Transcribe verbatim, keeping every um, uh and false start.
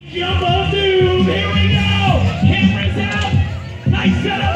Jumbo dude, here we go! Cameras out! Nice setup!